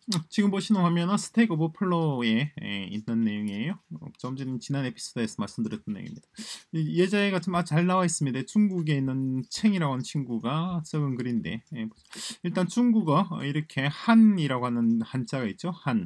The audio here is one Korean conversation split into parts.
지금 보시는 화면은 스택 오버플로우에 있는 내용이에요. 좀 전 지난 에피소드에서 말씀드렸던 내용입니다. 이 예제가 좀 아주 잘 나와 있습니다. 중국에 있는 챙이라고 하는 친구가 적은 글인데 일단 중국어 이렇게 한이라고 하는 한자가 있죠. 한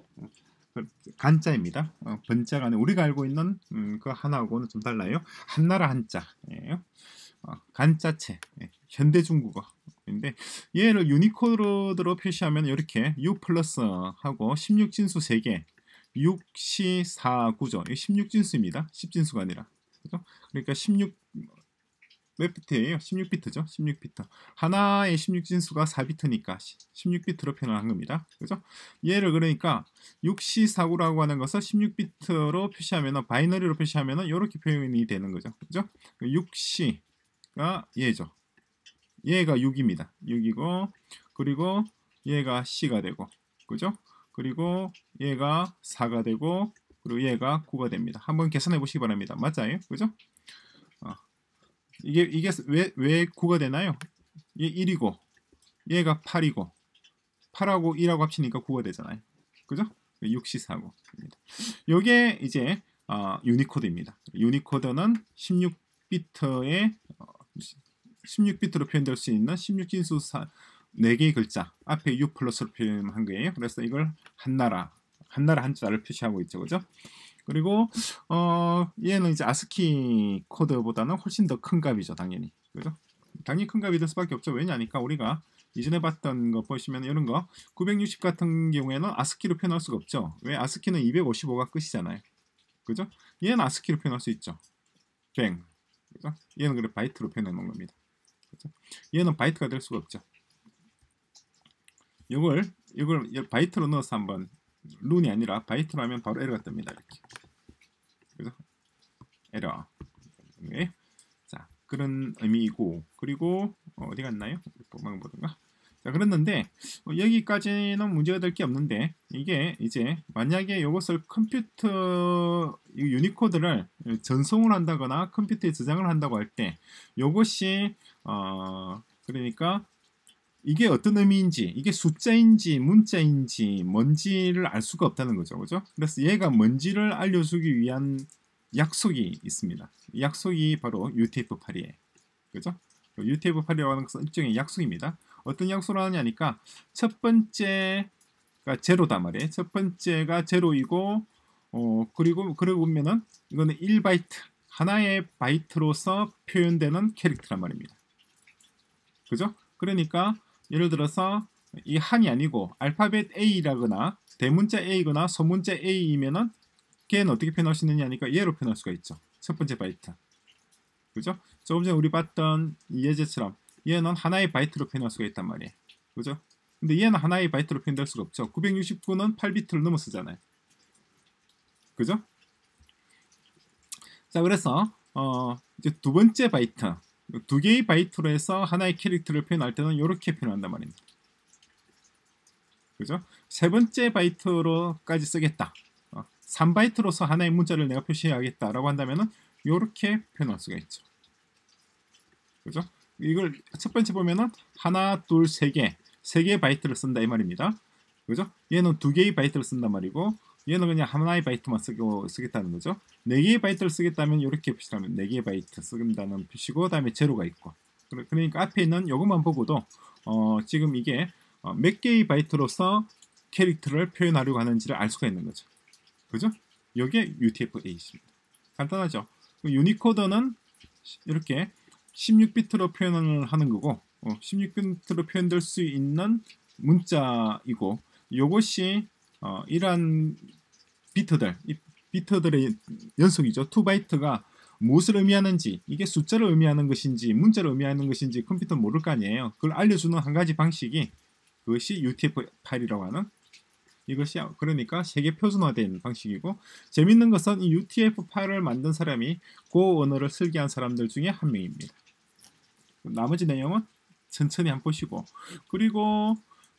간자입니다. 번자가 아니라 우리가 알고 있는 그 한하고는 좀 달라요. 한나라 한자예요. 간자체 현대 중국어인데 얘를 유니코드로 표시하면 이렇게 U 플러스 하고 16진수 3개 6, 시, 4, 9죠. 16진수입니다. 10진수가 아니라. 그죠? 그러니까 16 몇 비트예요? 16비트죠. 16비트. 하나의 16진수가 4비트니까 16비트로 표현한 겁니다. 그죠? 얘를 그러니까 6시49라고 하는 것을 16비트로 표시하면 바이너리로 표시하면 이렇게 표현이 되는 거죠. 그죠? 6시가 얘죠. 얘가 6입니다. 6이고 그리고 얘가 C가 되고 그죠? 그리고 얘가 4가 되고 그리고 얘가 9가 됩니다. 한번 계산해 보시기 바랍니다. 맞아요? 그죠? 이게 왜 9가 되나요? 얘 1이고 얘가 8이고 8하고 1하고 합치니까 9가 되잖아요. 그죠? 6시4고 요게 이제 유니코드입니다. 유니코드는 16비트의 16비트로 표현될 수 있는 16진수 4개의 글자 앞에 U 플러스로 표현한 거예요. 그래서 이걸 한나라 한자를 표시하고 있죠. 그죠? 그리고 얘는 이제 아스키 코드보다는 훨씬 더 큰 값이죠. 당연히. 그죠? 당연히 큰 값이 될 수밖에 없죠. 왜냐니까 우리가 이전에 봤던 거 보시면 이런 거 960 같은 경우에는 아스키로 표현할 수가 없죠. 왜? 아스키는 255가 끝이잖아요. 그죠? 얘는 아스키로 표현할 수 있죠. 뱅. 그죠? 얘는 그래 바이트로 표현해 놓은 겁니다. 그죠? 얘는 바이트가 될 수가 없죠. 이걸 바이트로 넣어서 한번 룬이 아니라 바이트로 하면 바로 에러가 뜹니다. 이렇게. 그죠? 에러. 네. 자, 그런 의미이고 그리고 어디 갔나요? 도망 보던가. 자, 그랬는데 여기까지는 문제가 될 게 없는데 이게 이제 만약에 이것을 컴퓨터 유니코드를 전송을 한다거나 컴퓨터에 저장을 한다고 할 때 이것이 그러니까 이게 어떤 의미인지 이게 숫자인지 문자인지 뭔지를 알 수가 없다는 거죠. 그죠? 그래서 얘가 뭔지를 알려주기 위한 약속이 있습니다. 이 약속이 바로 UTF-8이에요. 그죠? UTF-8이라고 하는 것은 일종의 약속입니다. 어떤 약속을 하냐니까 첫 번째가 제로다 말이에요. 첫 번째가 제로이고 그리고 보면은 이거는 1바이트 하나의 바이트로서 표현되는 캐릭터란 말입니다. 그죠? 그러니까 예를 들어서 이 한이 아니고 알파벳 A라거나 대문자 A거나 소문자 A이면은 걔는 어떻게 표현할 수 있느냐니까 얘로 표현할 수가 있죠. 첫 번째 바이트. 그죠? 조금 전에 우리 봤던 이 예제처럼 얘는 하나의 바이트로 표현할 수가 있단 말이에요. 그죠? 근데 얘는 하나의 바이트로 표현될 수가 없죠. 969는 8비트를 넘어서잖아요. 그죠? 자, 그래서 이제 두 번째 바이트, 두 개의 바이트로 해서 하나의 캐릭터를 표현할 때는 이렇게 표현한단 말입니다. 그죠? 세 번째 바이트로까지 쓰겠다. 3바이트로서 하나의 문자를 내가 표시해야겠다라고 한다면은 이렇게 표현할 수가 있죠. 그죠? 이걸 첫 번째 보면은 하나, 둘, 세 개의 바이트를 쓴다 이 말입니다. 그죠? 얘는 두 개의 바이트를 쓴단 말이고 얘는 그냥 하나의 바이트만 쓰겠다는 거죠. 네 개의 바이트를 쓰겠다면 이렇게 표시하면 네 개의 바이트 쓴다는 표시고 그다음에 제로가 있고 그러니까 앞에 있는 이것만 보고도 지금 이게 몇 개의 바이트로서 캐릭터를 표현하려고 하는지를 알 수가 있는 거죠. 그죠? 이게 UTF-8입니다. 간단하죠? 유니코드는 이렇게 16비트로 표현을 하는 거고 16비트로 표현될 수 있는 문자이고 이것이 이러한 비트들의 연속이죠. 2바이트가 무엇을 의미하는지 이게 숫자를 의미하는 것인지 문자를 의미하는 것인지 컴퓨터는 모를 거 아니에요. 그걸 알려주는 한 가지 방식이 그것이 UTF-8이라고 하는 이것이 그러니까 세계 표준화된 방식이고 재밌는 것은 이 UTF-8을 만든 사람이 그 언어를 설계한 사람들 중에 한 명입니다. 나머지 내용은 천천히 한번 보시고 그리고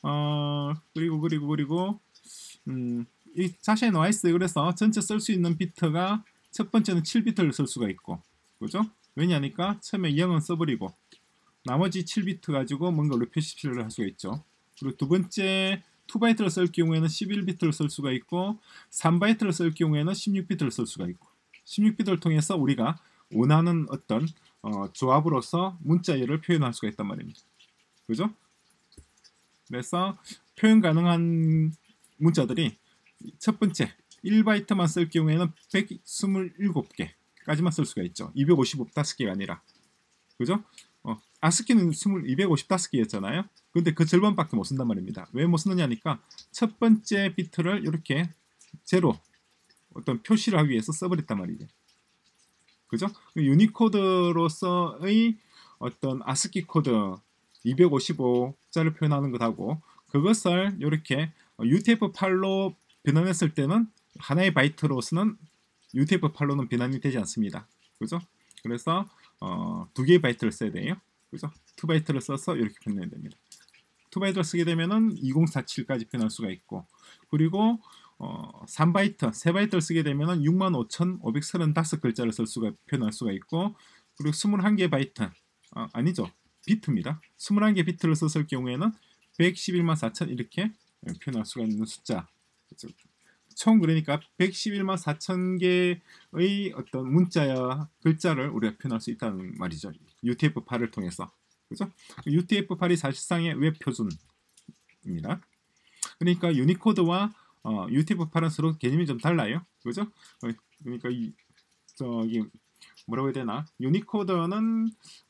이 자세히 나와 있어요. 그래서 전체 쓸 수 있는 비트가 첫 번째는 7비트를 쓸 수가 있고 그죠? 왜냐니까 처음에 0은 써버리고 나머지 7비트 가지고 뭔가 표시를 할 수가 있죠. 그리고 두 번째 2바이트를 쓸 경우에는 11비트를 쓸 수가 있고 3바이트를 쓸 경우에는 16비트를 쓸 수가 있고 16비트를 통해서 우리가 원하는 어떤 조합으로서 문자열을 표현할 수가 있단 말입니다. 그죠? 그래서 표현 가능한 문자들이 첫 번째 1바이트만 쓸 경우에는 127개까지만 쓸 수가 있죠. 255개가 아니라. 그죠? 아스키는 255개였잖아요. 근데 그 절반밖에 못 쓴단 말입니다. 왜 못 쓰느냐니까 첫 번째 비트를 이렇게 제로 어떤 표시를 하기 위해서 써버렸단 말이죠. 그죠? 유니코드로서의 어떤 아스키 코드 255자를 표현하는 것하고 그것을 이렇게 UTF-8로 변환했을 때는 하나의 바이트로서는 UTF-8로는 변환이 되지 않습니다. 그죠? 그래서 두 개의 바이트를 써야 돼요. 그죠? 2바이트를 써서 이렇게 표현해야 됩니다. 2바이트를 쓰게 되면은 2047까지 표현할 수가 있고 그리고 3바이트, 3바이트를 쓰게 되면은 65,535글자를 표현할 수가 있고 그리고 21개 바이트 아니죠. 비트입니다. 21개 비트를 썼을 경우에는 111만 4천 이렇게 표현할 수가 있는 숫자. 총 그러니까 111만 4천 개의 어떤 문자야 글자를 우리가 표현할 수 있다는 말이죠. UTF-8을 통해서. 그죠? UTF-8이 사실상의 웹 표준입니다. 그러니까 유니코드와 UTF-8은 서로 개념이 좀 달라요. 그죠? 그러니까 저기 뭐라고 해야 되나? 유니코드는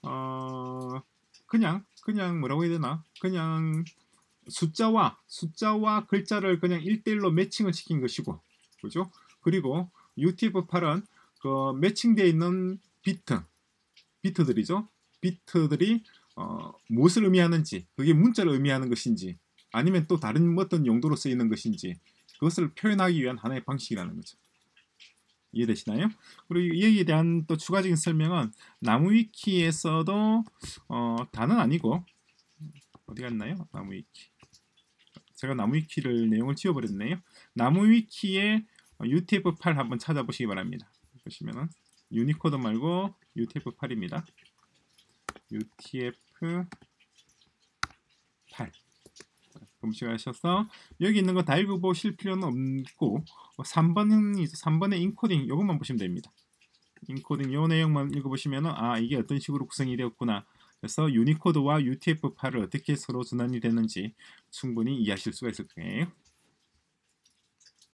그냥 뭐라고 해야 되나? 그냥 숫자와 글자를 그냥 1대1로 매칭을 시킨 것이고, 그죠? 그리고 UTF-8은 그 매칭되어 있는 비트들이죠. 비트들이 무엇을 의미하는지, 그게 문자를 의미하는 것인지, 아니면 또 다른 어떤 용도로 쓰이는 것인지, 그것을 표현하기 위한 하나의 방식이라는 거죠. 이해되시나요? 그리고 이 얘기에 대한 또 추가적인 설명은 나무위키에서도 다는 아니고 어디 갔나요? 나무위키. 제가 나무위키를 내용을 지워버렸네요. 나무위키에 UTF-8 한번 찾아보시기 바랍니다. 보시면은 유니코드 말고 UTF-8입니다. UTF-8 검색하셔서 여기 있는 거 다 읽어보실 필요는 없고 3번의 인코딩 이것만 보시면 됩니다. 인코딩 요 내용만 읽어보시면은 이게 어떤 식으로 구성이 되었구나. 그래서 유니코드와 UTF-8을 어떻게 서로 전환이 되는지 충분히 이해하실 수가 있을 거예요.